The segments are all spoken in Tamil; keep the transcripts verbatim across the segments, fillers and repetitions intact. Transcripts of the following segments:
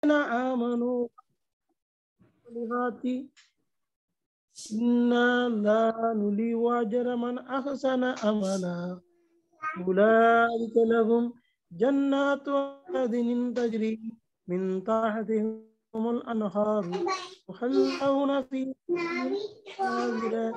آمنوا إنا لا نضيع أجر من أحسن عملا أولئك لهم جنات عدن تجري من تحتهم الأنهار يحلون فيها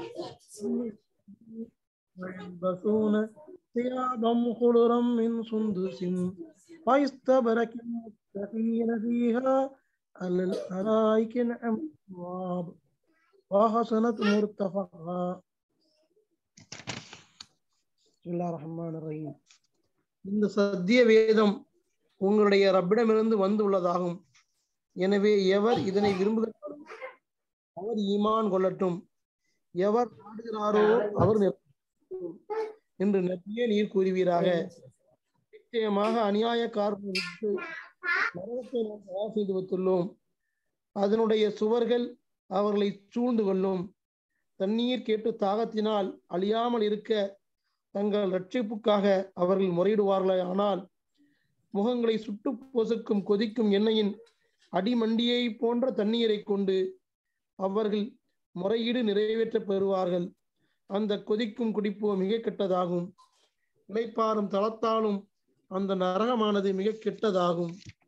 ويلبسون ثيابا خضرا من سندس واستبرق متكئين فيها على الأرائك نعم الثواب وحسنت مرتفقا. பிஸ்மில்லாஹிர் ரஹ்மானிர் ரஹீம். இந்த சத்திய வேதம் உங்களுடைய ரப்பிடமிருந்து வந்துள்ளதாகும். எனவே எவர் இதனை விரும்புகிறாரோ அவர் ஈமான் கொள்ளட்டும், எவர் நாடுகிறாரோ அவர் என்று நபியே நீர் கூறுவீராக. நிச்சயமாக அநியாயக்காரர்களுக்கு நரகத்தை நாம் தயார் செய்து வைத்துள்ளோம், அதனுடைய சுவர்கள் அவர்களை சூழ்ந்து கொள்ளும். தண்ணீர் கேட்டு தாகத்தினால் அழியாமல் இருக்க தங்கள் ரட்சிப்புக்காக அவர்கள் முறையிடுவார்களே, ஆனால் முகங்களை சுட்டு பொசுக்கும் கொதிக்கும் எண்ணெயின் அடிமண்டியை போன்ற தண்ணீரை கொண்டு அவர்கள் முறையீடு நிறைவேற்ற பெறுவார்கள். அந்த கொதிக்கும் குடிப்போ மிக கெட்டதாகும். இளைப்பாறும் தளத்தாலும் அந்த நரகமானது மிக கெட்டதாகும்.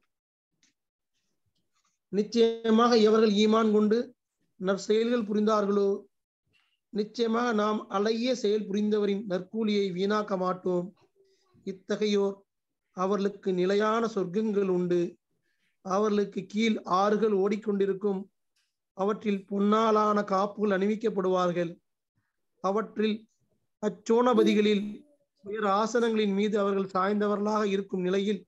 நிச்சயமாக எவர்கள் ஈமான் கொண்டு நற்செயல்கள் புரிந்தார்களோ, நிச்சயமாக நாம் அழகிய செயல் புரிந்தவரின் நற்கூலியை வீணாக்க மாட்டோம். இத்தகையோர் அவர்களுக்கு நிலையான சொர்க்கங்கள் உண்டு, அவர்களுக்கு கீழ் ஆறுகள் ஓடிக்கொண்டிருக்கும், அவற்றில் பொன்னாலான காப்புகள் அணிவிக்கப்படுவார்கள். அவற்றில் அச்சோனபதிகளில் உயர் ஆசனங்களின் மீது அவர்கள் சாய்ந்தவர்களாக இருக்கும் நிலையில்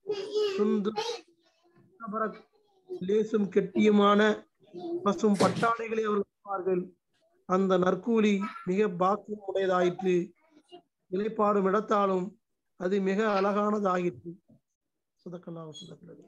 லேசும் கெட்டியுமான பசும் பட்டாடைகளை அவர்கள் இருப்பார்கள். அந்த நற்கூலி மிக பாக்கியம் உடையதாயிற்று, நிலைப்பாடும் இடத்தாலும் அது மிக அழகானதாயிற்று. சதக்கல்லாஹு சதக்கல்லாஹு.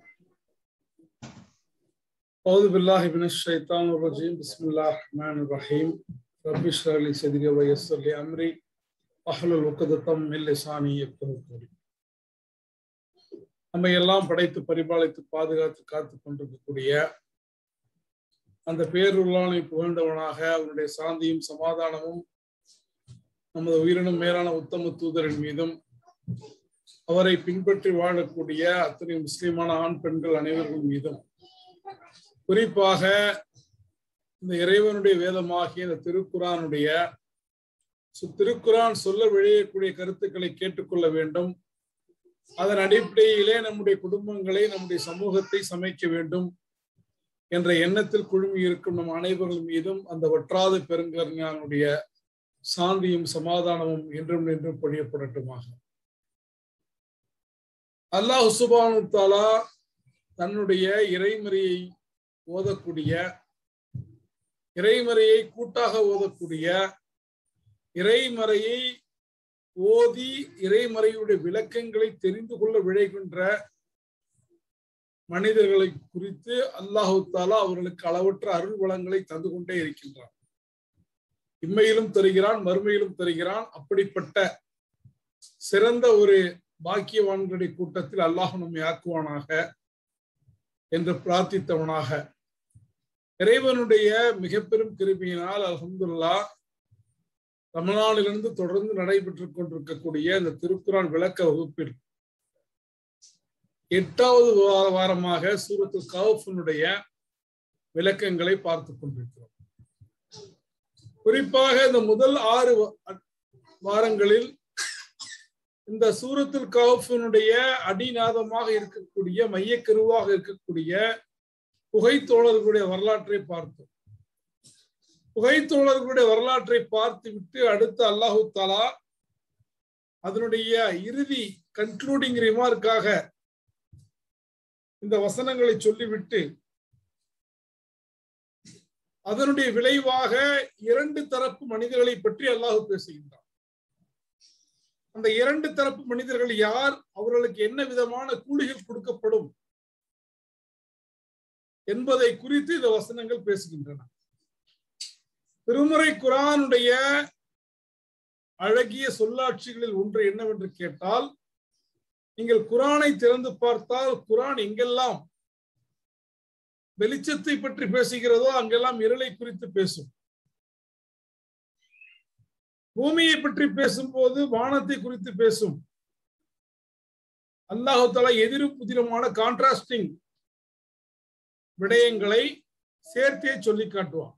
அஊது பில்லாஹி மினஷ் ஷைத்தானிர் ரஜீம். பிஸ்மில்லாஹிர் ரஹ்மானிர் ரஹீம். ரப்பி ஷ்ரஹ் லி ஸத்ரி வ யஸ்ஸிர் லி அம்ரி வஹ்லுல் உக்ததம் மின் லிசானி யஃப்கஹு கௌலி. நம்மை எல்லாம் படைத்து பரிபாலித்து பாதுகாத்து காத்து கொண்டிருக்கக்கூடிய அந்த பேருள்ளானை புகழ்ந்தவனாக அவருடைய சாந்தியும் சமாதானமும் நமது உயிரினும் மேலான உத்தம தூதரின் மீதும் அவரை பின்பற்றி வாழக்கூடிய அத்தனை முஸ்லிமான ஆண் பெண்கள் அனைவர்கள் மீதும், குறிப்பாக இந்த இறைவனுடைய வேதமாகிய இந்த திருக்குரானுடைய திருக்குரான் சொல்ல விழையக்கூடிய கருத்துக்களை கேட்டுக்கொள்ள வேண்டும். அதன் அடிப்படையிலே நம்முடைய குடும்பங்களை, நம்முடைய சமூகத்தை சமைக்க வேண்டும் என்ற எண்ணத்தில் குழுமி இருக்கும் நம் அனைவர்கள் மீதும் அந்த வற்றாத பெருங்கருணையானுடைய சாந்தியும் சமாதானமும் என்றும் நின்றும் பொழியப்படட்டுமாக. அல்லாஹ் சுப்ஹானஹு வ தஆலா தன்னுடைய இறைமறையை ஓதக்கூடிய, இறைமறையை கூட்டாக ஓதக்கூடிய, இறைமறையை ஓதி இறைமறையுடைய விளக்கங்களை தெரிந்து கொள்ள விழைகின்ற மனிதர்களை குறித்து அல்லாஹு தாலா அவர்களுக்கு அளவற்ற அருள் வளங்களை தந்து கொண்டே இருக்கின்றான். இம்மையிலும் தருகிறான், மறுமையிலும் தருகிறான். அப்படிப்பட்ட சிறந்த ஒரு பாக்கியவான்களுடைய கூட்டத்தில் அல்லாஹ் நம்மை ஆக்குவானாக என்று பிரார்த்தித்தவனாக, இறைவனுடைய மிக பெரும் கிருபையினால் அல்ஹம்துலில்லாஹ் தமிழ்நாட்டிலிருந்து தொடர்ந்து நடைபெற்றுக் கொண்டிருக்கக்கூடிய இந்த திருக்குரான் விளக்க வகுப்பில் எட்டாவது வாரமாக சூரத்துல் கஹ்ஃபினுடைய விளக்கங்களை பார்த்து கொண்டிருக்கிறோம். குறிப்பாக இந்த முதல் ஆறு வாரங்களில் இந்த சூரத்துல் கஹ்ஃபினுடைய அடிநாதமாக இருக்கக்கூடிய, மையக்கருவாக இருக்கக்கூடிய புகைத்தோழர்களுடைய வரலாற்றை பார்த்தோம். புகைத்தோழர்களுடைய வரலாற்றை பார்த்து விட்டு அடுத்து அல்லாஹு தாலா அதனுடைய இறுதி கன்க்ளூடிங் ரிமார்க்காக இந்த வசனங்களை சொல்லிவிட்டு அதனுடைய விளைவாக இரண்டு தரப்பு மனிதர்களை பற்றி அல்லாஹ் பேசுகின்றார். அந்த இரண்டு தரப்பு மனிதர்கள் யார், அவர்களுக்கு என்ன விதமான கூலிகள் கொடுக்கப்படும் என்பதை குறித்து இந்த வசனங்கள் பேசுகின்றன. திருமறை குர்ஆனுடைய அழகிய சொல்லாட்சிகளில் ஒன்று என்னவென்று கேட்டால், நீங்கள் குர்ஆனை திறந்து பார்த்தால் குர்ஆன் எங்கெல்லாம் வெளிச்சத்தை பற்றி பேசுகிறதோ அங்கெல்லாம் இருளை குறித்து பேசும். பூமியை பற்றி பேசும்போது வானத்தை குறித்து பேசும். அல்லாஹ் தஆலா எதிரும் புதிருமான கான்ட்ராஸ்டிங் விடயங்களை சேர்த்தே சொல்லி காட்டுவான்.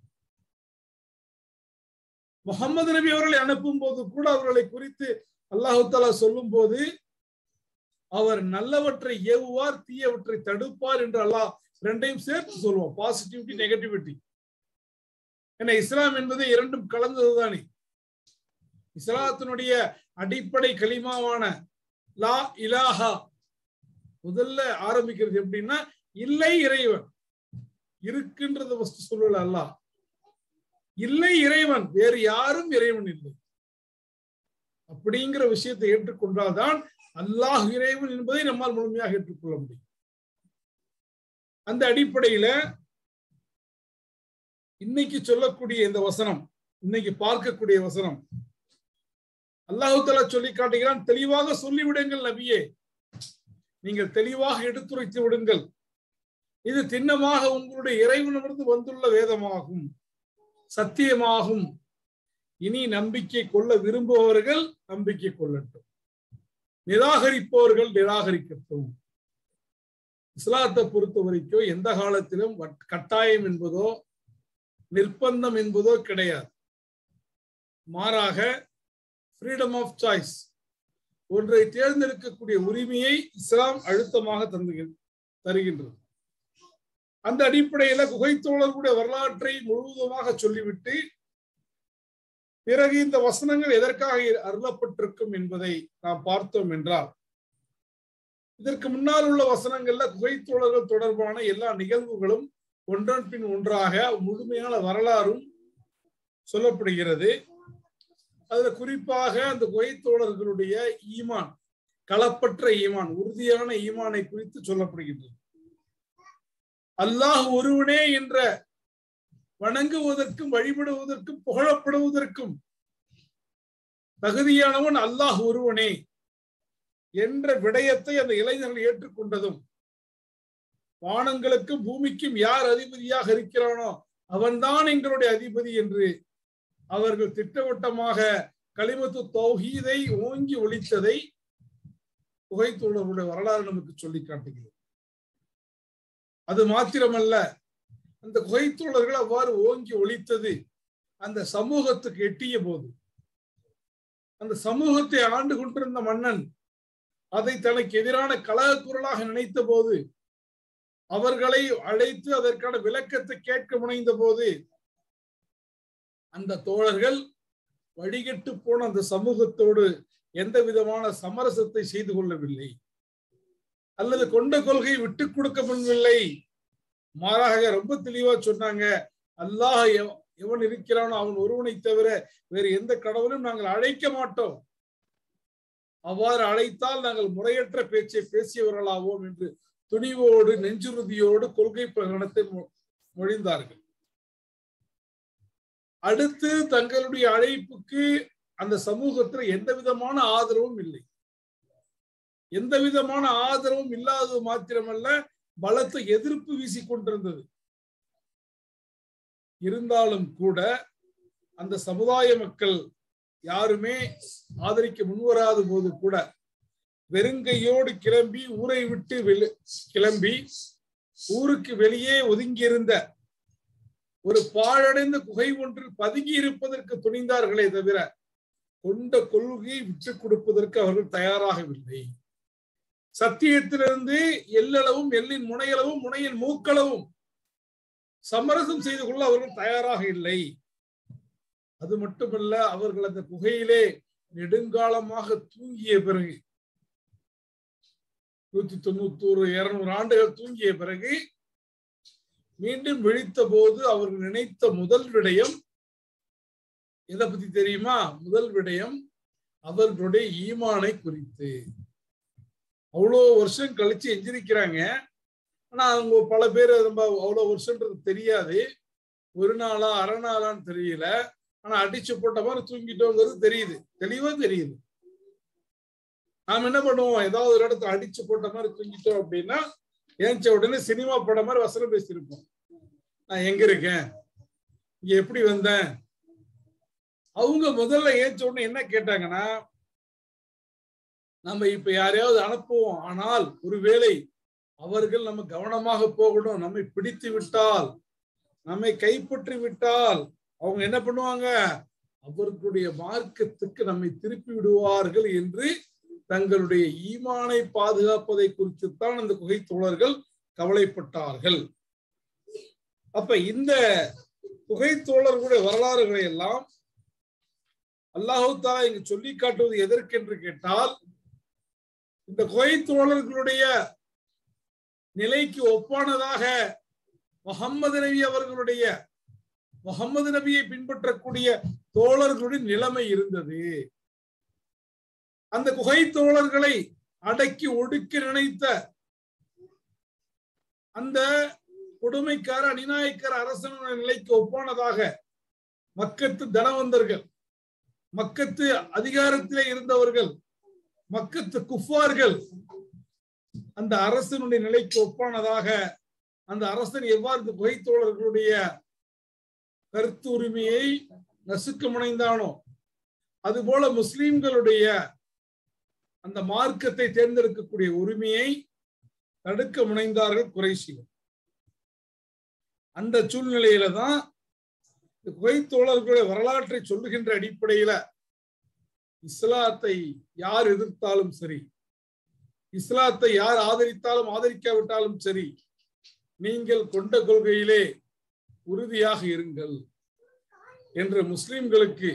முகமது நபி அவர்களை அனுப்பும் போது கூட அவர்களை குறித்து அல்லாஹ் தஆலா சொல்லும் போது அவர் நல்லவற்றை ஏவுவார், தீயவற்றை தடுப்பார் என்று அல்லாஹ் ரெண்டையும் சேர்த்து சொல்லுவோம். Positivity, negativity. ஏன்னா இஸ்லாம் என்பது இரண்டும் கலந்ததுதானே. இஸ்லாத்தினுடைய அடிப்படை கலிமாவான லா இலாஹா முதல்ல ஆரம்பிக்கிறது எப்படின்னா, இல்லை இறைவன், இருக்கின்றது ஃபர்ஸ்ட் சொல்லல அல்லாஹ். இல்லை இறைவன், வேறு யாரும் இறைவன் இல்லை அப்படிங்கிற விஷயத்தை ஏற்றுக்கொண்டால்தான் அல்லாஹ் இறைவன் என்பதை நம்மால் முழுமையாக ஏற்றுக்கொள்ள முடியும். அந்த அடிப்படையில இன்னைக்கு சொல்லக்கூடிய இந்த வசனம், இன்னைக்கு பார்க்கக்கூடிய வசனம், அல்லாஹ் தஆலா சொல்லி காட்டுகிறான், தெளிவாக சொல்லிவிடுங்கள் நபியே, நீங்கள் தெளிவாக எடுத்துரைத்து விடுங்கள், இது திண்ணமாக உங்களுடைய இறைவனிடமிருந்து வந்துள்ள வேதமாகும், சத்தியமாகும். இனி நம்பிக்கை கொள்ள விரும்புபவர்கள் நம்பிக்கை கொள்ளட்டும், நிராகரிப்பவர்கள் நிராகரிக்கட்டும். இஸ்லாத்தை பொறுத்த வரைக்கும் எந்த காலத்திலும் கட்டாயம் என்பதோ நிர்பந்தம் என்பதோ கிடையாது. மாறாக ஃப்ரீடம் ஆஃப் சாய்ஸ், ஒன்றை தேர்ந்தெடுக்கக்கூடிய உரிமையை இஸ்லாம் அழுத்தமாக தந்து தருகின்றது. அந்த அடிப்படையில குகைத்தோழர்களுடைய வரலாற்றை முழுவதுமாக சொல்லிவிட்டு பிறகு இந்த வசனங்கள் எதற்காக அருளப்பட்டிருக்கும் என்பதை நாம் பார்த்தோம் என்றால், இதற்கு முன்னால் உள்ள வசனங்கள்ல குகைத்தோழர்கள் தொடர்பான எல்லா நிகழ்வுகளும் ஒன்றன் பின் ஒன்றாக முழுமையான வரலாறும் சொல்லப்படுகிறது. அதுல குறிப்பாக அந்த குகைத்தோழர்களுடைய ஈமான், களப்பற்ற ஈமான், உறுதியான ஈமானை குறித்து சொல்லப்படுகின்றது. அல்லாஹ் ஒருவனே என்ற வணங்குவதற்கும் வழிபடுவதற்கும் புகழப்படுவதற்கும் தகுதியானவன் அல்லாஹ் ஒருவனே என்ற விடயத்தை அந்த இளைஞர்கள் ஏற்றுக்கொண்டதும், வானங்களுக்கும் பூமிக்கும் யார் அதிபதியாக இருக்கிறானோ அவன்தான் எங்களுடைய அதிபதி என்று அவர்கள் திட்டவட்டமாக கலிமத்து தௌஹீதை ஓங்கி ஒலித்ததை குகைத்தோழர்களுடைய வரலாறு நமக்கு சொல்லி காட்டுகிறது. அது மாத்திரமல்ல, அந்த குகைத்தோழர்கள் அவ்வாறு ஓங்கி ஒலித்தது அந்த சமூகத்துக்கு எட்டிய போது, அந்த சமூகத்தை ஆண்டு கொண்டிருந்த மன்னன் அதை தனக்கு எதிரான கலக குரலாக நினைத்த போது, அவர்களை அழைத்து அதற்கான விளக்கத்தை கேட்க முனைந்த போது, அந்த தோழர்கள் வழிகட்டு போன அந்த சமூகத்தோடு எந்த விதமான சமரசத்தை செய்து கொள்ளவில்லை, அல்லது கொண்ட கொள்கை விட்டு கொடுக்க முன்வில்லை. மாறாக ரொம்ப தெளிவா சொன்னாங்க, அல்லாஹ் எவன் இருக்கிறானோ அவன் ஒருவனை தவிர வேறு எந்த கடவுளும் நாங்கள் அழைக்க மாட்டோம், அவ்வாறு அழைத்தால் நாங்கள் முறையற்ற பேச்சை பேசியவர்களாவோம் என்று துணிவோடு நெஞ்சுறுதியோடு கொள்கை பிரகடனத்தை மொழிந்தார்கள். அடுத்து தங்களுடைய அழைப்புக்கு அந்த சமூகத்தில் எந்த விதமான ஆதரவும் இல்லை. எந்த விதமான ஆதரவும் இல்லாதது மாத்திரமல்ல, பலத்த எதிர்ப்பு வீசிக்கொண்டிருந்தது. இருந்தாலும் கூட அந்த சமுதாய மக்கள் யாருமே ஆதரிக்க முன்வராத போது கூட வெறுங்கையோடு கிளம்பி ஊரை விட்டு வெளி கிளம்பி ஊருக்கு வெளியே ஒதுங்கியிருந்த ஒரு பாழடைந்த குகை ஒன்றில் பதுங்கி இருப்பதற்கு துணிந்தார்களே தவிர கொண்ட கொள்கையை விட்டுக் கொடுப்பதற்கு அவர்கள் தயாராகவில்லை. சத்தியத்திலிருந்து எல்லளவும், எல்லின் முனையளவும், முனையின் மூக்களவும் சமரசம் செய்து கொள்ள அவர்கள் தயாராக இல்லை. அது மட்டுமல்ல, அவர்கள் அந்த குகையிலே நெடுங்காலமாக தூங்கிய பிறகு, நூத்தி தொண்ணூத்தோரு இருநூறு ஆண்டுகள் தூங்கிய பிறகு மீண்டும் விழித்த போது அவர்கள் நினைத்த முதல் விடயம் எதை பத்தி தெரியுமா? முதல் விடயம் அவர்களுடைய ஈமானை குறித்து. அவ்வளோ வருஷம் கழிச்சு எஞ்சிருக்கிறாங்க. ஆனா அவங்க பல பேர் ரொம்ப அவ்வளவு வருஷம்ன்றது தெரியாது. ஒரு நாளா அரை நாளான்னு தெரியல. ஆனா அடிச்சு போட்ட மாதிரி தூங்கிட்டோங்கிறது தெரியுது, தெளிவா தெரியுது. நாம் என்ன பண்ணுவோம், ஏதாவது ஒரு இடத்துல அடிச்சு போட்ட மாதிரி தூங்கிட்டோம் அப்படின்னா ஏன்ச்ச உடனே சினிமா படம் மாதிரி வசனம் பேசியிருப்போம். நான் எங்க இருக்கேன், இங்க எப்படி வந்தேன். அவங்க முதல்ல ஏன்ச்ச உடனே என்ன கேட்டாங்கன்னா, நம்ம இப்ப யாரையாவது அனுப்புவோம், ஆனால் ஒருவேளை அவர்கள் நம்ம கவனமாக போகணும், நம்மை பிடித்து விட்டால், நம்மை கைப்பற்றி விட்டால் அவங்க என்ன பண்ணுவாங்க, அவர்களுடைய மார்க்கத்துக்கு நம்மை திருப்பி விடுவார்கள் என்று தங்களுடைய ஈமானை பாதுகாப்பதை குறித்துத்தான் அந்த குகை தோழர்கள் கவலைப்பட்டார்கள். அப்ப இந்த குகை தோழர்களுடைய வரலாறுகளை எல்லாம் அல்லாஹ் தஆலா இங்கு சொல்லி காட்டுவது எதற்கென்று கேட்டால், இந்த குகை தோழர்களுடைய நிலைக்கு ஒப்பானதாக முஹம்மது நபி அவர்களுடைய முஹம்மது நபியை பின்பற்றக்கூடிய தோழர்களுடைய நிலைமை இருந்தது. அந்த குகை தோழர்களை அடக்கி ஒடுக்க நினைத்த அந்த கொடுமைக்கார அநியாயக்கார அரசனுடைய நிலைக்கு ஒப்பானதாக மக்கத்து தனவந்தர்கள், மக்கத்து அதிகாரத்திலே இருந்தவர்கள், மக்கத்து குஃபார்கள் அந்த அரசனுடைய நிலைக்கு ஒப்பானதாக அந்த அரசன் எவ்வாறு இந்த குகை தோழர்களுடைய கருத்து உரிமையை நசுக்க முனைந்தானோ, அதுபோல முஸ்லிம்களுடைய அந்த மார்க்கத்தை தேர்ந்தெடுக்கக்கூடிய உரிமையை தடுக்க முனைந்தார்கள் குறைஷிகள். அந்த சூழ்நிலையில தான் குகை தோழர்களுடைய வரலாற்றை சொல்லுகின்ற அடிப்படையில இஸ்லாத்தை யார் எதிர்த்தாலும் சரி, இஸ்லாத்தை யார் ஆதரித்தாலும் ஆதரிக்காவிட்டாலும் சரி, நீங்கள் கொண்ட கொள்கையிலே உறுதியாக இருங்கள் என்று முஸ்லிம்களுக்கு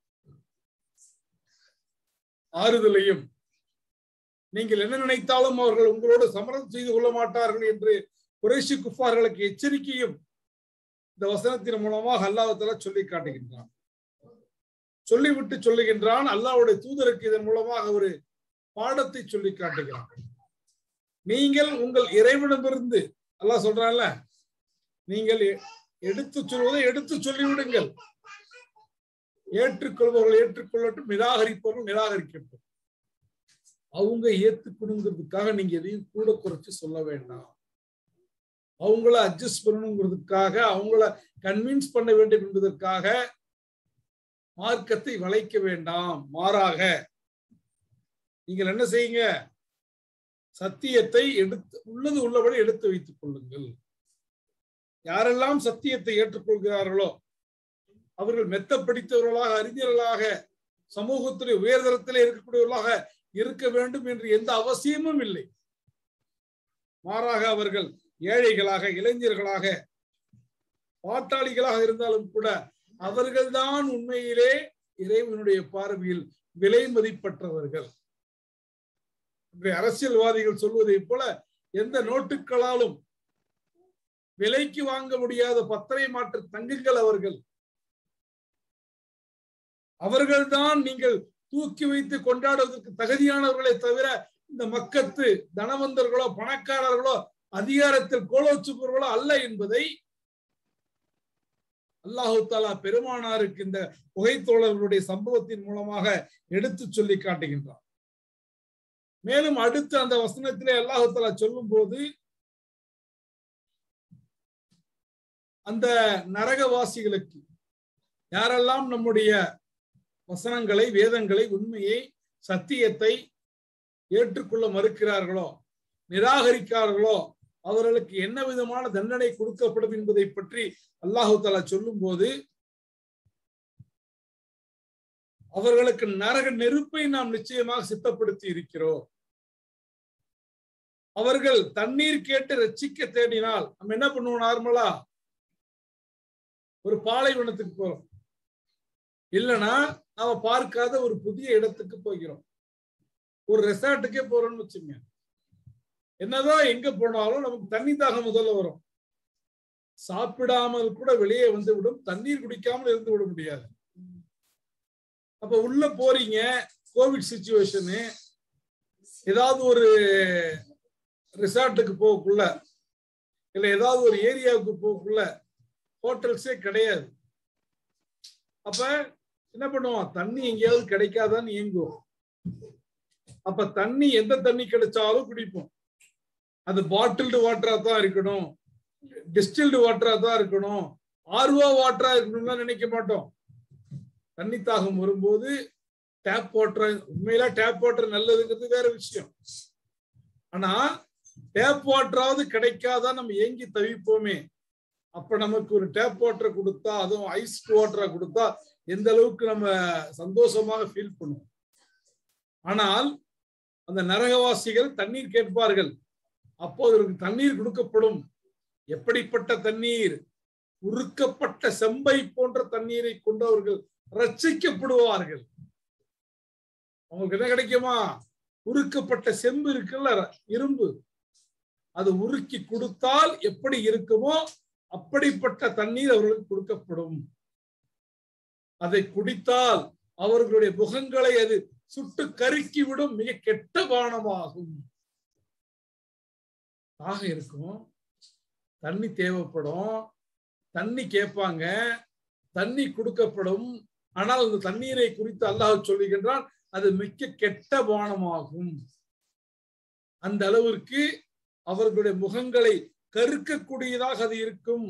ஆறுதலையும், நீங்கள் என்ன நினைத்தாலும் அவர்கள் உங்களோடு சமரம் செய்து கொள்ள மாட்டார்கள் என்று குறைஷி குஃபார்களுக்கு எச்சரிக்கையும் இந்த வசனத்தின் மூலமாக அல்லாஹ் தஆலா சொல்லி காட்டுகின்றான். சொல்லிவிட்டு சொல்லுகின்றான், அல்லாஹ்வுடைய தூதருக்கு இதன் மூலமாக ஒரு பாடத்தை சொல்லி காட்டுகிறான். நீங்கள் உங்கள் இறைவனிடமிருந்து, அல்லாஹ் சொல்றான்ல, நீங்கள் எடுத்து சொல்வதை எடுத்து சொல்லிவிடுங்கள், ஏற்றுக்கொள்பவர்கள் ஏற்றுக்கொள்ளட்டும், நிராகரிப்பவர்கள் நிராகரிக்கட்டும். அவங்க ஏத்துக்கணுங்கிறதுக்காக நீங்க எதையும் கூட குறைச்சு சொல்ல வேண்டாம். அவங்கள அட்ஜஸ்ட் பண்ணணுங்கிறதுக்காக, அவங்கள கன்வின்ஸ் பண்ண வேண்டும் என்பதற்காக மார்க்கத்தை வளைக்க வேண்டாம். மாறாக நீங்கள் என்ன செய்யுங்க, சத்தியத்தை எடுத்து உள்ளது உள்ளபடி எடுத்து வைத்துக் கொள்ளுங்கள். யாரெல்லாம் சத்தியத்தை ஏற்றுக்கொள்கிறார்களோ அவர்கள் மெத்த படித்தவர்களாக, அறிஞர்களாக, சமூகத்திலே உயர்தரத்திலே இருக்கக்கூடியவர்களாக இருக்க வேண்டும் என்று எந்த அவசியமும் இல்லை. மாறாக அவர்கள் ஏழைகளாக, இளைஞர்களாக, பாட்டாளிகளாக இருந்தாலும் கூட அவர்கள்தான் உண்மையிலே இறைவனுடைய பார்வையில் விலை மதிப்பற்றவர்கள். அரசியல்வாதிகள் சொல்வதை போல எந்த நோட்டுகளாலும் விலைக்கு வாங்க முடியாத பத்தரை மாற்று தங்கங்கள் அவர்கள். அவர்கள்தான் நீங்கள் தூக்கி வைத்து கொண்டாடுவதற்கு தகுதியானவர்களை தவிர இந்த மக்கத்து தனவந்தர்களோ பணக்காரர்களோ அதிகாரத்தில் கோலோச்சுபவர்களோ அல்ல என்பதை அல்லாஹு தஆலா பெருமானாருக்கு இந்த புகைத்தோழர்களுடைய சம்பவத்தின் மூலமாக எடுத்து சொல்லி காட்டுகின்றார். மேலும் அடுத்து அந்த வசனத்திலே அல்லாஹு தஆலா சொல்லும் போது, அந்த நரகவாசிகளுக்கு, யாரெல்லாம் நம்முடைய வசனங்களை, வேதங்களை, உண்மையை, சத்தியத்தை ஏற்றுக்கொள்ள மறுக்கிறார்களோ, நிராகரிக்கிறார்களோ, அவர்களுக்கு என்ன விதமான தண்டனை கொடுக்கப்படும் என்பதை பற்றி அல்லாஹு தஆலா சொல்லும் போது, அவர்களுக்கு நரக நெருப்பை நாம் நிச்சயமாக சித்தப்படுத்தி இருக்கிறோம். அவர்கள் தண்ணீர் கேட்டு ரட்சிக்க தேடினால் நம்ம என்ன பண்ணுவோம்? நார்மலா ஒரு பாலைவனத்துக்கு போறோம், இல்லைன்னா நாம பார்க்காத ஒரு புதிய இடத்துக்கு போகிறோம், ஒரு ரெசார்ட்டுக்கே போறோம்னு வச்சுங்க. என்னதான் எங்க போனாலும் நமக்கு தண்ணி தாகம் முதல்ல வரும். சாப்பிடாமல் கூட வெளியே வந்து விடும், தண்ணீர் குடிக்காமல் இருந்து விட முடியாது. அப்ப உள்ள போறீங்க, கோவிட் சிச்சுவேஷனு, ஏதாவது ஒரு ரிசார்ட்டுக்கு போகக்குள்ள, இல்ல ஏதாவது ஒரு ஏரியாவுக்கு போகக்குள்ள ஹோட்டல்ஸே கிடையாது. அப்ப என்ன பண்ணுவோம்? தண்ணி எங்கேயாவது கிடைக்காதான்னு இயங்குவோம். அப்ப தண்ணி எந்த தண்ணி கிடைச்சாலும் குடிப்போம். அது பாட்டில்டு வாட்டரா தான் இருக்கணும், டிஸ்டில்டு வாட்டரா தான் இருக்கணும், ஆர்வோ வாட்டரா இருக்கணும்னு நினைக்க மாட்டோம். தண்ணி தாகம் வரும்போது டேப் வாட்டர், உண்மையில டேப் வாட்டர் நல்லதுங்கிறது வேற விஷயம். ஆனா டேப் வாட்டராவது கிடைக்காதான் நம்ம ஏங்கி தவிப்போமே. அப்ப நமக்கு ஒரு டேப் வாட்டரை கொடுத்தா, அதுவும் ஐஸ் வாட்டரா கொடுத்தா எந்த அளவுக்கு நம்ம சந்தோஷமாக ஃபீல் பண்ணுவோம். ஆனால் அந்த நரகவாசிகள் தண்ணீர் கேட்பார்கள், அப்போது தண்ணீர் கொடுக்கப்படும். எப்படிப்பட்ட தண்ணீர்? உருக்கப்பட்ட செம்பை போன்ற தண்ணீரை கொண்டு அவர்கள் ரட்சிக்கப்படுவார்கள். அவங்களுக்கு என்ன கிடைக்குமா? உருக்கப்பட்ட செம்பு இருக்குல்ல, இரும்பு, அது உருக்கி கொடுத்தால் எப்படி இருக்குமோ அப்படிப்பட்ட தண்ணீர் அவர்களுக்கு கொடுக்கப்படும். அதை குடித்தால் அவர்களுடைய முகங்களை அது சுட்டு கருக்கி விடும். மிக கெட்ட பானமாகும். ஆக இருக்கும், தண்ணி தேவைப்படும், தண்ணி கேட்பாங்க, தண்ணி கொடுக்கப்படும். ஆனால் அந்த தண்ணீரை குறித்து அல்லாஹ் சொல்லுகின்றான், அது மிக்க கெட்ட பானமாகும். அந்த அளவிற்கு அவர்களுடைய முகங்களை கருக்கக்கூடியதாக அது இருக்கும்.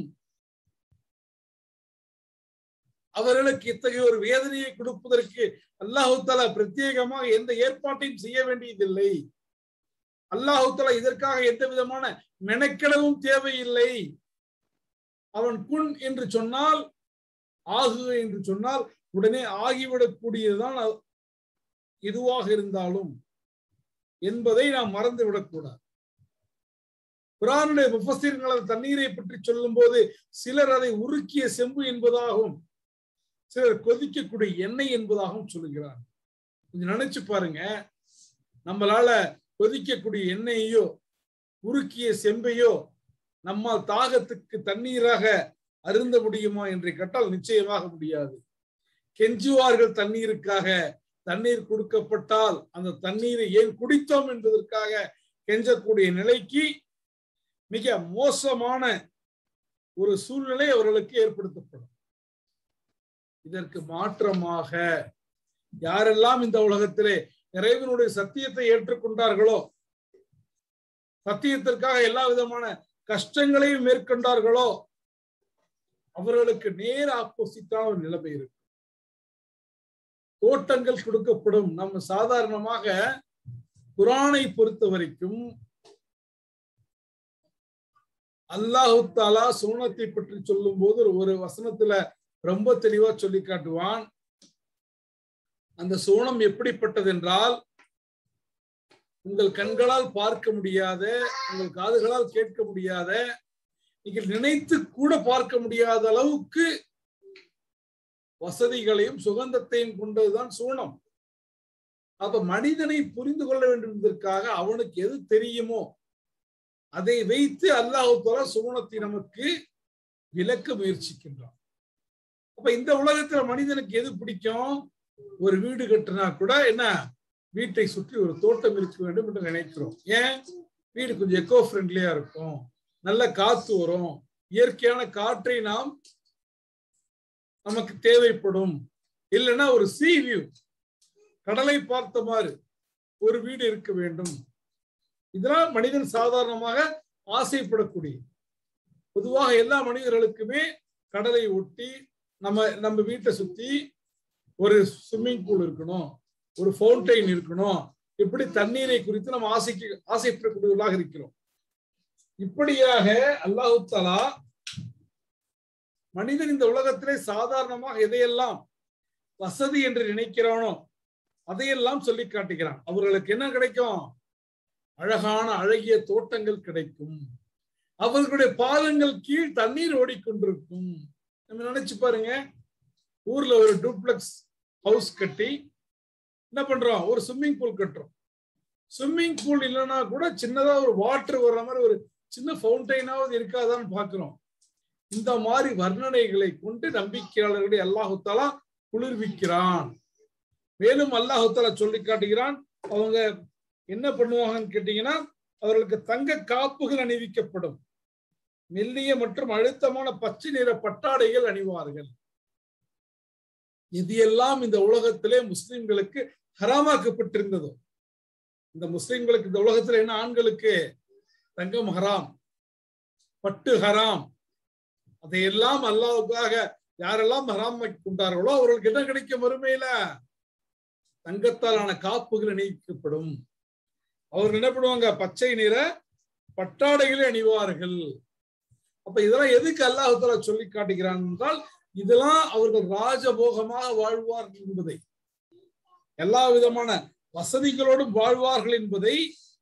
அவர்களுக்கு இத்தகைய ஒரு வேதனையை கொடுப்பதற்கு அல்லாஹு தஆலா பிரத்யேகமாக எந்த ஏற்பாட்டையும் செய்ய வேண்டியதில்லை. அல்லாஹு தஆலா இதற்காக எந்த விதமான மெனக்கெடவும் தேவையில்லை. அவன் குன் என்று சொன்னால், ஆகு என்று சொன்னால் உடனே ஆகிவிடக்கூடியதுதான் எதுவாக இருந்தாலும் என்பதை நாம் மறந்து விடக்கூடாது. குர்ஆனுடைய முஃபஸ்ஸிர்கள் தண்ணீரை பற்றி சொல்லும் போது சிலர் அதை உருக்கிய செம்பு என்பதாகவும், சிலர் கொதிக்கக்கூடிய எண்ணெய் என்பதாகவும் சொல்லுகிறார். கொஞ்சம் நினைச்சு பாருங்க, நம்மளால கொதிக்கக்கூடிய எண்ணெயையோ உருக்கிய செம்பையோ நம்மால் தாகத்துக்கு தண்ணீராக அருந்த முடியுமா என்று கேட்டால் நிச்சயமாக முடியாது. கெஞ்சுவார்கள் தண்ணீருக்காக. தண்ணீர் கொடுக்கப்பட்டால் அந்த தண்ணீரை ஏன் குடித்தோம் என்பதற்காக கெஞ்சக்கூடிய நிலைக்கு மிக மோசமான ஒரு சூழ்நிலை அவர்களுக்கு ஏற்படுத்தப்படும். இதற்கு மாற்றமாக யாரெல்லாம் இந்த உலகத்திலே இறைவனுடைய சத்தியத்தை ஏற்றுக்கொண்டார்களோ, சத்தியத்திற்காக எல்லா விதமான கஷ்டங்களையும் மேற்கொண்டார்களோ, அவர்களுக்கு நேர் ஆப்போசிட்டான ஒரு நிலைமை இருக்கு. தோட்டங்கள் கொடுக்கப்படும். நம்ம சாதாரணமாக குர்ஆனை பொறுத்த வரைக்கும் அல்லாஹு தஆலா சூனத்தை பற்றி சொல்லும் போது ஒரு வசனத்துல ரொம்ப தெளிவா சொல்லி காட்டுவான். அந்த சூனம் எப்படிப்பட்டது என்றால், உங்கள் கண்களால் பார்க்க முடியாத, உங்கள் காதுகளால் கேட்க முடியாத, நீங்கள் நினைத்து கூட பார்க்க முடியாத அளவுக்கு வசதிகளையும் சுகந்தத்தையும் கொண்டதுதான் சூனம். அப்ப மனிதனை புரிந்து கொள்ள வேண்டும் என்பதற்காக அவனுக்கு எது தெரியுமோ அதை வைத்து அல்லாஹ் தஆலா சூனத்தை நமக்கு விளக்க முயற்சிக்கின்றான். அப்ப இந்த உலகத்துல மனிதனுக்கு எது பிடிக்கும்? ஒரு வீடு கட்டினா கூட என்ன, வீட்டை சுற்றி ஒரு தோட்டம் இருக்க வேண்டும் என்று நினைக்கிறோம். ஏன்? வீடு கொஞ்சம் எக்கோ ஃப்ரெண்ட்லியா இருக்கும், நல்ல காத்து வரும், இயற்கையான காற்றை நாம் நமக்கு தேவைப்படும். இல்லைன்னா ஒரு சீ வியூ, கடலை பார்த்த மாதிரி ஒரு வீடு இருக்க வேண்டும். இதெல்லாம் மனிதன் சாதாரணமாக ஆசைப்படக்கூடிய. பொதுவாக எல்லா மனிதர்களுக்குமே கடலை ஒட்டி நம்ம நம்ம வீட்டை சுத்தி ஒரு ஸ்விம்மிங் பூல் இருக்கணும், ஒரு ஃபவுண்டைன் இருக்கணும். இப்படி தண்ணீரை குறித்து நம்ம ஆசைக்கு ஆசைப்படக்கூடியவர்களாக இருக்கிறோம். இப்படியாக அல்லாஹ் தஆலா மனிதன் இந்த உலகத்திலே சாதாரணமாக எதையெல்லாம் வசதி என்று நினைக்கிறானோ அதையெல்லாம் சொல்லி காட்டுகிறான். அவர்களுக்கு என்ன கிடைக்கும்? அழகான அழகிய தோட்டங்கள் கிடைக்கும். அவர்களுடைய பாதங்கள் கீழ் தண்ணீர் ஓடிக்கொண்டிருக்கும். நம்ம நினைச்சு பாருங்க, ஊர்ல ஒரு டூப்ளெக்ஸ் ஹவுஸ் கட்டி என்ன பண்றோம்? ஒரு ஸ்விம்மிங் பூல் கட்டுறோம். ஸ்விம்மிங் பூல் இல்லைன்னா கூட சின்னதா ஒரு வாட்டர் வர்ற மாதிரி ஒரு சின்ன ஃபவுண்டைனாவது இருக்காதான்னு பாக்குறோம். இந்த மாதிரி வர்ணனைகளை கொண்டு நம்பிக்கையாளர்களை அல்லாஹு தஆலா குளிர்விக்கிறான். மேலும் அல்லாஹு தஆலா சொல்லி காட்டுகிறான், அவங்க என்ன பண்ணுவாங்கன்னு கேட்டீங்கன்னா, அவர்களுக்கு தங்க காப்புகள் அணிவிக்கப்படும், மெல்லிய மற்றும் அழுத்தமான பச்சை நிற பட்டாடைகள் அணிவார்கள். இது எல்லாம் இந்த உலகத்திலே தங்கம் ஹராம், பட்டு ஹராம். அதையெல்லாம் அல்லாஹ்வுக்காக யாரெல்லாம் ஹராம் கொண்டார்களோ அவர்களுக்கு என்ன கிடைக்கும்? மறுமையில தங்கத்தாலான காப்புகள் அணிவிக்கப்படும். அவர்கள் என்ன பண்ணுவாங்க? பச்சை நிற பட்டாடைகளை அணிவார்கள். அப்ப இதெல்லாம் எதுக்கு அல்லாஹ் தஆலா சொல்லி காட்டுகிறான் என்றால், இதெல்லாம் அவர்கள் ராஜபோகமாக வாழ்வார்கள் என்பதை, எல்லா விதமான வசதிகளோடும் வாழ்வார்கள் என்பதை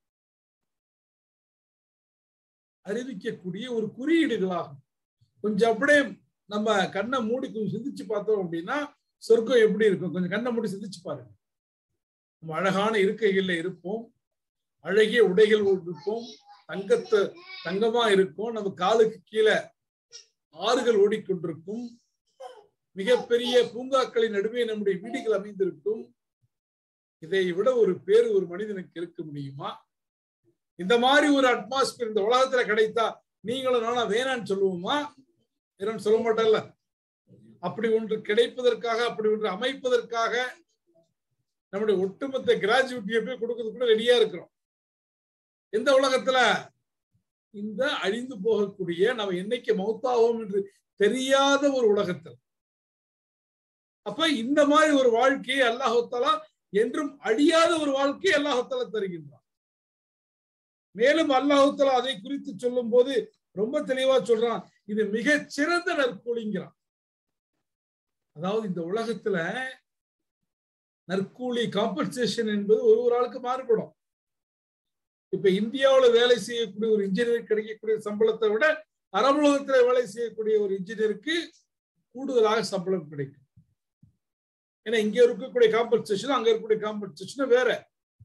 அறிவிக்கக்கூடிய ஒரு குறியீடுகளாகும். கொஞ்சம் அப்படியே நம்ம கண்ணை மூடி கொஞ்சம் சிந்திச்சு பார்த்தோம் அப்படின்னா சொர்க்கம் எப்படி இருக்கும்? கொஞ்சம் கண்ணை மூடி சிந்திச்சு பாருங்க. நம்ம அழகான இருக்கைகள்ல இருப்போம், அழகிய உடைகள் இருப்போம், தங்கத்தை தங்கமா இருக்கும், நம்ம காலுக்கு கீழே ஆறுகள் ஓடிக்கொண்டிருக்கும், மிகப்பெரிய பூங்காக்களின் நடுவே நம்முடைய வீடுகள் அமைந்திருக்கும். இதை விட ஒரு பேரு ஒரு மனிதனுக்கு இருக்க முடியுமா? இந்த மாதிரி ஒரு அட்மாஸ்பியர் இந்த உலகத்துல கிடைத்தா நீங்களும் நானா வேணான்னு சொல்லுவோமா? வேணான்னு சொல்ல மாட்டேன்ல. அப்படி ஒன்று கிடைப்பதற்காக, அப்படி ஒன்று அமைப்பதற்காக நம்முடைய ஒட்டுமொத்த கிராஜுவிட்டியை போய் கொடுக்கறது கூட ரெடியா இருக்கிறோம். எந்த உலகத்துல? இந்த அழிந்து போகக்கூடிய, நம்ம என்னைக்கு மௌத்தாவோம் என்று தெரியாத ஒரு உலகத்தில். அப்ப இந்த மாதிரி ஒரு வாழ்க்கையை அல்லாஹ் தஆலா என்றும் அழியாத ஒரு வாழ்க்கையை அல்லாஹ் தஆலா தருகின்றான். மேலும் அல்லாஹ் தஆலா அதை குறித்து சொல்லும் போது ரொம்ப தெளிவா சொல்றான், இது மிகச் சிறந்த நற்கூலிங்கிறான். அதாவது இந்த உலகத்துல நற்கூலி காம்பன்சேஷன் என்பது ஒரு ஒரு ஆளுக்கு மாறுபடும். இப்ப இந்தியாவுல வேலை செய்யக்கூடிய ஒரு இன்ஜினியர் கிடைக்கக்கூடிய சம்பளத்தை விட அரபு உலகத்துல வேலை செய்யக்கூடிய ஒரு இன்ஜினியருக்கு கூடுதலாக சம்பளம் கிடைக்கும். ஏன்னா இங்க இருக்கக்கூடிய காம்பன்சேஷன் அங்க இருக்கக்கூடிய காம்பன்சேஷன் வேற.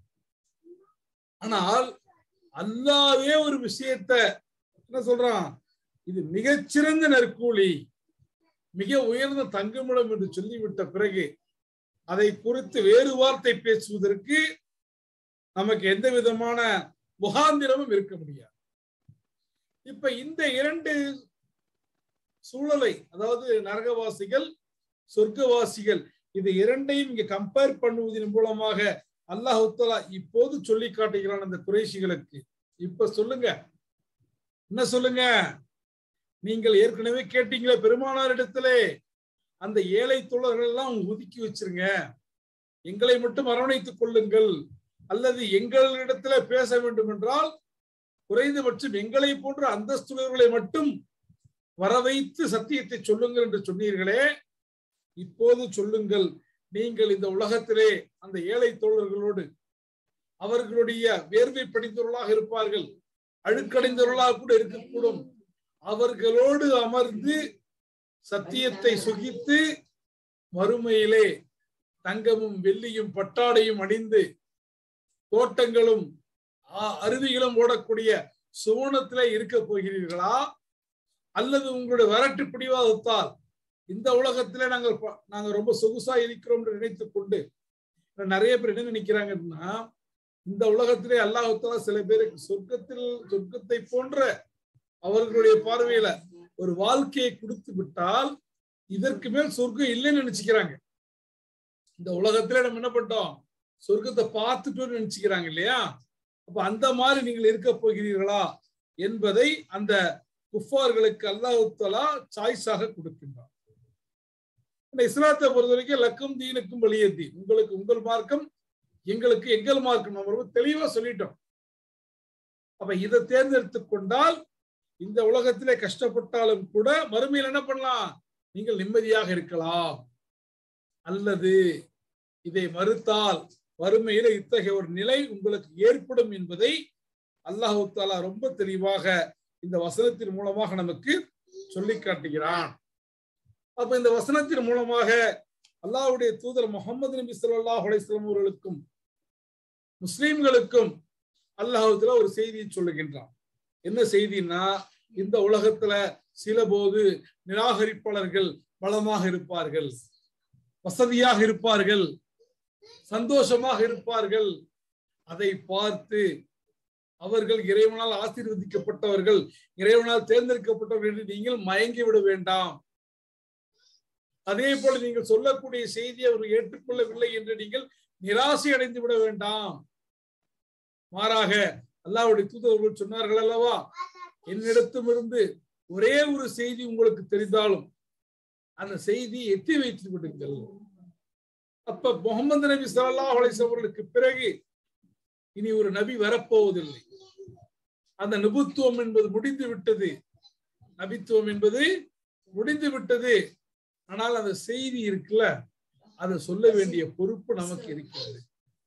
ஆனால் அல்லாஹ்வே ஒரு விஷயத்த என்ன சொல்றான்? இது மிகச்சிறந்த நற்கூலி, மிக உயர்ந்த தங்குமிடம் என்று சொல்லிவிட்ட பிறகு அதை குறித்து வேறு வார்த்தை பேசுவதற்கு நமக்கு எந்த விதமான முகாந்திரமும் இருக்க முடியாது. இப்ப இந்த இரண்டு சூழலை, அதாவது நரகவாசிகள் சொர்க்கவாசிகள், இது இரண்டையும் இங்க கம்பேர் பண்ணுவதன் மூலமாக அல்லாஹ் தஆலா இப்போது சொல்லி காட்டுகிறான் அந்த குறைஷிகளுக்கு. இப்ப சொல்லுங்க, என்ன சொல்லுங்க? நீங்கள் ஏற்கனவே கேட்டீங்களே பெருமானார் இடத்திலே, அந்த ஏழை தோழர்கள் எல்லாம் ஒதுக்கி வச்சிருங்க, எங்களை மட்டும் அரவணைத்துக் கொள்ளுங்கள், அல்லது எங்களிடத்துல பேச வேண்டும் என்றால் குறைந்தபட்சம் எங்களை போன்ற அந்தஸ்துள்ளவர்களை மட்டும் வர வைத்து சத்தியத்தை சொல்லுங்கள் என்று சொன்னீர்களே, இப்போது சொல்லுங்கள், நீங்கள் இந்த உலகத்திலே அந்த ஏழை தோழர்களோடு, அவர்களுடைய வேர்வை படித்தவர்களாக இருப்பார்கள், அழுக்கடைந்தவர்களாக கூட இருக்கக்கூடும், அவர்களோடு அமர்ந்து சத்தியத்தை சுகித்து மறுமையிலே தங்கமும் வெள்ளியும் பட்டாடையும் அணிந்து தோட்டங்களும் அருவிகளும் ஓடக்கூடிய சுவனத்திலே இருக்க போகிறீர்களா? அல்லது உங்களுடைய வரட்டு பிடிவாதத்தால் இந்த உலகத்திலே நாங்கள் நாங்க ரொம்ப சொகுசா இருக்கிறோம் என்று நினைத்துக் கொண்டு நிறைய பேர் என்ன நினைக்கிறாங்கன்னா, இந்த உலகத்திலே அல்லாஹ் தஆலா சில பேருக்கு சொர்க்கத்தில் சொர்க்கத்தை போன்ற அவர்களுடைய பார்வையில ஒரு வாழ்க்கையை கொடுத்து விட்டால் இதற்கு மேல் சொர்க்கம் இல்லைன்னு நினைச்சுக்கிறாங்க. இந்த உலகத்திலே நம்ம என்ன பண்ணிட்டோம்? சொர்க்கத்தை பார்த்துட்டோம்னு நினைச்சுக்கிறாங்க இல்லையா? அப்ப அந்த மாதிரி நீங்கள் இருக்க போகிறீர்களா என்பதை அந்த குஃபார்களுக்கு அல்லாஹ் தஆலா சாய்ஸாக கொடுக்கின்றார். இஸ்லாத்தை பொறுத்த வரைக்கும் லக்கும் தீனுக்கும் வலிய தீன், உங்களுக்கு உங்கள் மார்க்கம், எங்களுக்கு எங்கள் மார்க்கம், நம்ம ரொம்ப தெளிவா சொல்லிட்டோம். அப்ப இதை தேர்ந்தெடுத்துக் கொண்டால் இந்த உலகத்திலே கஷ்டப்பட்டாலும் கூட மறுமையில் என்ன பண்ணலாம்? நீங்கள் நிம்மதியாக இருக்கலாம். அல்லது இதை மறுத்தால் வறுமையில இத்தகைய ஒரு நிலை உங்களுக்கு ஏற்படும் என்பதை அல்லாஹ் தஆலா ரொம்ப தெளிவாக இந்த வசனத்தின் மூலமாக நமக்கு சொல்லி காட்டுகிறான். அப்ப இந்த வசனத்தின் மூலமாக அல்லாஹ்வுடைய தூதர் முஹம்மது நபி ஸல்லல்லாஹு அலைஹி வஸல்லம் அவர்களுக்கும் முஸ்லிம்களுக்கும் அல்லாஹ் தஆலா ஒரு செய்தியை சொல்லுகின்றான். என்ன செய்தின்னா, இந்த உலகத்துல சில போது நிராகரிப்பாளர்கள் பலமாக இருப்பார்கள், வசதியாக இருப்பார்கள், சந்தோஷமாக இருப்பார்கள். அதை பார்த்து அவர்கள் இறைவனால் ஆசீர்வதிக்கப்பட்டவர்கள், இறைவனால் தேர்ந்தெடுக்கப்பட்டவர்கள் என்று நீங்கள் மயங்கி விட வேண்டாம். அதே போல நீங்கள் சொல்லக்கூடிய செய்தியை அவர்கள் ஏற்றுக்கொள்ளவில்லை என்று நீங்கள் நிராசை அடைந்து விட வேண்டாம். மாறாக அல்லாஹ்வுடைய தூதர்கள் சொன்னார்கள் அல்லவா, என்னிடத்திலிருந்து ஒரே ஒரு செய்தி உங்களுக்கு தெரிந்தாலும் அந்த செய்தியை எத்தி வைத்து விடுங்கள். அப்ப முகமது நபி ஸல்லல்லாஹு அலைஹி வஸல்லம் அவர்களுக்கு பிறகு இனி ஒரு நபி வரப்போவதில்லை. அந்த நபித்துவம் என்பது முடிந்து விட்டது, நபித்துவம் என்பது முடிந்து விட்டது. ஆனால் அந்த செய்தி இருக்குல்ல, அதை சொல்ல வேண்டிய பொறுப்பு நமக்கு இருக்கிறது.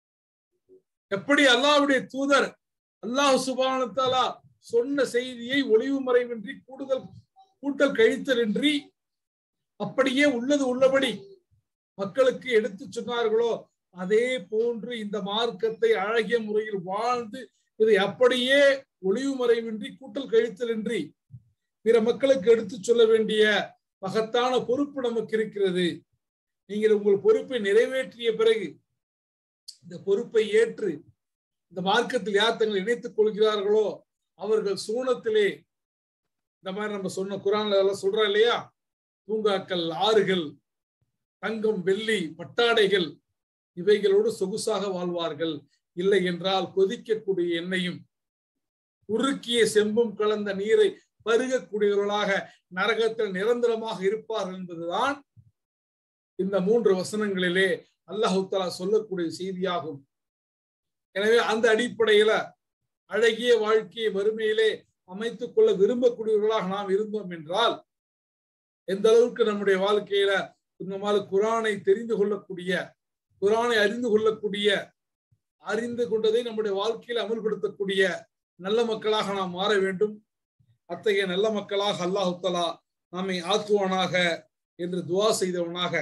எப்படி அல்லாஹ்வுடைய தூதர் அல்லாஹ் சுப்ஹானஹு வ தஆலா சொன்ன செய்தியை ஒளிவு மறைவின்றி கூடுதல் கூட்டல் கழித்தல் இன்றி அப்படியே உள்ளது உள்ளபடி மக்களுக்கு எடுத்து சொன்னார்களோ, அதே போன்று இந்த மார்க்கத்தை அழகிய முறையில் வாழ்ந்து இதை அப்படியே ஒளிவு மறைவின்றி கூட்டல் கழித்தல் இன்றி பிற மக்களுக்கு எடுத்து சொல்ல வேண்டிய மகத்தான பொறுப்பு நமக்கு இருக்கிறது. நீங்கள் உங்கள் பொறுப்பை நிறைவேற்றிய பிறகு இந்த பொறுப்பை ஏற்று இந்த மார்க்கத்தில் யார் தங்களை இணைத்துக் கொள்கிறார்களோ அவர்கள் சூனத்திலே, இந்த மாதிரி நம்ம சொன்ன குர்ஆன்ல எல்லாம் சொல்றோம் இல்லையா, பூங்காக்கள், ஆறுகள், தங்கம், வெள்ளி, பட்டாடைகள் இவைகளோடு சொகுசாக வாழ்வார்கள். இல்லை என்றால் கொதிக்கக்கூடிய எண்ணெயும் உருக்கிய செம்பும் கலந்த நீரை பருகக்கூடியவர்களாக நரகத்தில் நிரந்தரமாக இருப்பார்கள் என்பதுதான் இந்த மூன்று வசனங்களிலே அல்லாஹ் தஆலா சொல்லக்கூடிய செய்தியாகும். எனவே அந்த அடிப்படையில அழகிய வாழ்க்கையை வறுமையிலே அமைத்துக் கொள்ள விரும்பக்கூடியவர்களாக நாம் இருந்தோம் என்றால் எந்த அளவுக்கு நம்முடைய வாழ்க்கையில இந்த மாதிரி குர்ஆனை தெரிந்து கொள்ளக்கூடிய, குர்ஆனை அறிந்து கொள்ளக்கூடிய, அறிந்து கொண்டதை நம்முடைய வாழ்க்கையில் அமல்படுத்தக்கூடிய நல்ல மக்களாக நாம் மாற வேண்டும். அத்தகைய நல்ல மக்களாக அல்லாஹ் தஆலா நம்மை ஆக்குவானாக என்று துஆ செய்தவனாக,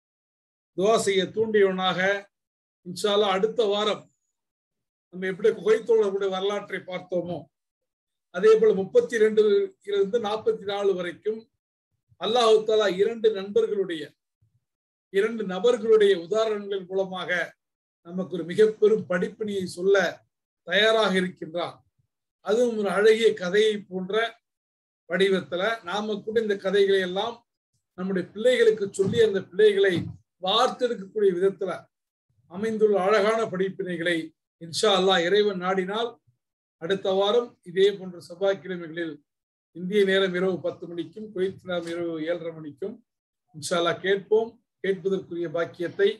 துஆ செய்ய தூண்டியவனாக, இன்ஷா அல்லாஹ் அடுத்த வாரம் நம்ம எப்படி குகைத்தோழர்களுடைய வரலாற்றை பார்த்தோமோ அதே போல முப்பத்தி ரெண்டு இருந்து நாற்பத்தி நாலு வரைக்கும் அல்லாஹ் தஆலா இரண்டு நண்பர்களுடைய, இரண்டு நபர்களுடைய உதாரணங்களின் மூலமாக நமக்கு ஒரு மிக பெரும் படிப்பினையை சொல்ல தயாராக இருக்கின்றார். அதுவும் ஒரு அழகிய கதையை போன்ற வடிவத்துல நாம கூட இந்த கதைகளை எல்லாம் நம்முடைய பிள்ளைகளுக்கு சொல்லி அந்த பிள்ளைகளை வார்த்தெடுக்கக்கூடிய விதத்துல அமைந்துள்ள அழகான படிப்பினைகளை இன்ஷா அல்லாஹ் இறைவன் நாடினால் அடுத்த வாரம் இதே போன்ற செவ்வாய்க்கிழமைகளில் இந்திய நேரம் இரவு பத்து மணிக்கும் குவைத் நேரம் இரவு ஏழரை மணிக்கும் இன்ஷா அல்லாஹ் கேட்போம். கேட்பதற்குரிய பாக்கியத்தை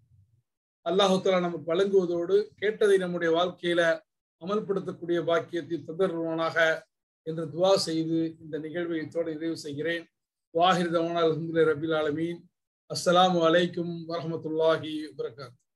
அல்லாஹ் தஆலா நமக்கு வழங்குவதோடு கேட்டதை நம்முடைய வாழ்க்கையில அமல்படுத்தக்கூடிய பாக்கியத்தை தந்தருவானாக என்று துஆ செய்து இந்த நிகழ்வை இத்தோடு நிறைவு செய்கிறேன். வாஹிர் தவானா அல்ஹம்துலில்லாஹி ரப்பில் ஆலமீன். அஸ்ஸலாமு அலைக்கும் வரஹ்மத்துல்லாஹி வபரகாத்துஹு.